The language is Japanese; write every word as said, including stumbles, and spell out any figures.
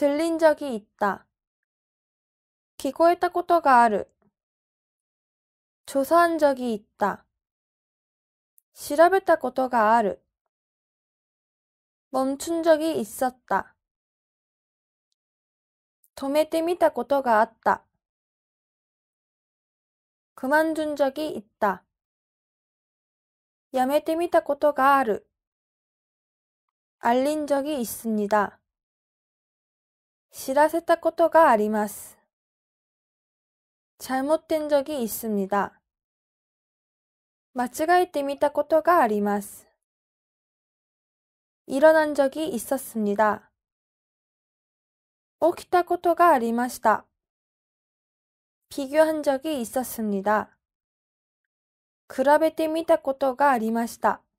들린 적이 있다. 聞こえたことがある。 조사한 적이 있다. 調べたことがある。 멈춘 적이 있었다. 止めてみたことがあった。 그만둔 적이 있다. やめてみたことがある。 알린 적이 있습니다. 知らせたことがあります。 잘못된 적이 있습니다. 間違えてみたことがあります。 일어난 적이 있었습니다. 起きたことがありました。 비교한 적이 있었습니다. 比べてみたことがありました。